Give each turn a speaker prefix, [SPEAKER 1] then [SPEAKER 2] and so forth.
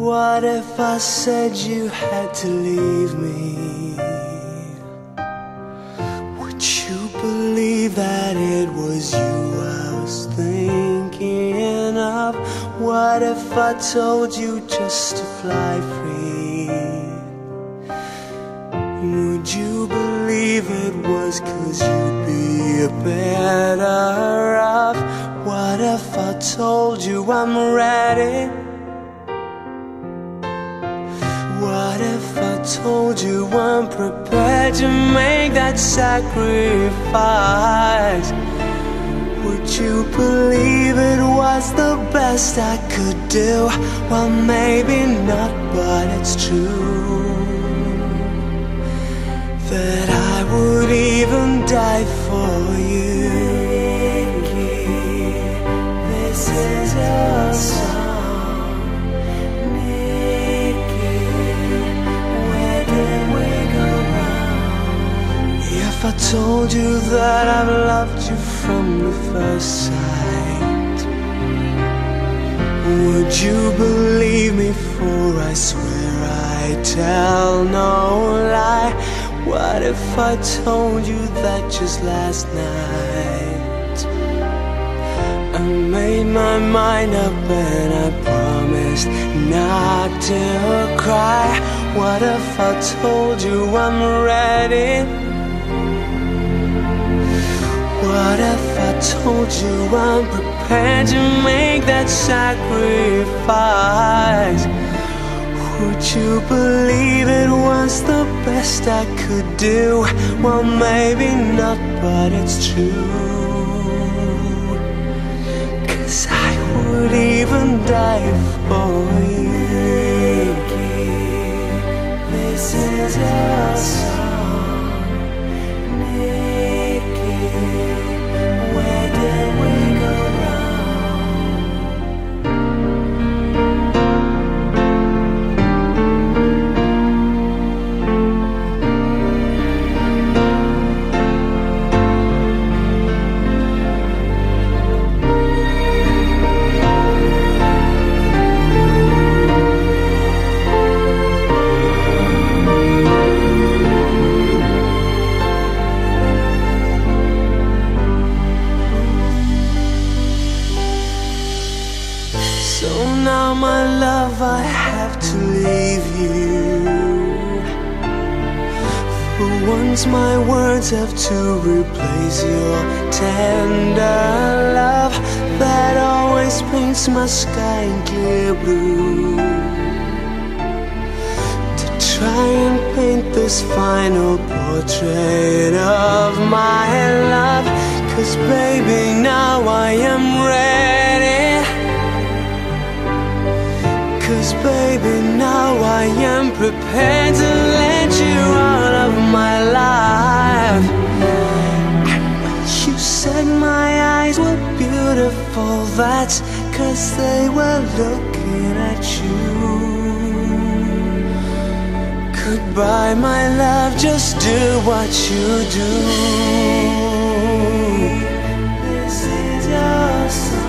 [SPEAKER 1] What if I said you had to leave me? Would you believe that it was you I was thinking of? What if I told you just to fly free? Would you believe it was 'cause you'd be better off? What if I told you I'm ready? What if I told you I'm prepared to make that sacrifice? Would you believe it was the best I could do? Well, maybe not, but it's true that I would even die for you. This is your song, Nikki. Where did we go wrong? If I told you that I've loved you from the first sight, would you believe me? For I swear I tell no lie. What if I told you that just last night I made my mind up and I promised not to cry? What if I told you I'm ready? What if I told you I'm prepared to make that sacrifice? Would you believe it was the best I could do? Well, maybe not, but it's true, 'cause I would even die for you. This is your song, Nikki. Where did we go wrong? So now, my love, I have to leave you. For once my words have to replace your tender love that always paints my sky in clear blue. To try and paint this final portrait of my love, 'cause baby, now I am ready. 'Cause baby, now I am prepared to let you out of my life. And when you said my eyes were beautiful, that's 'cause they were looking at you. Goodbye, my love, just do what you do. This is your song.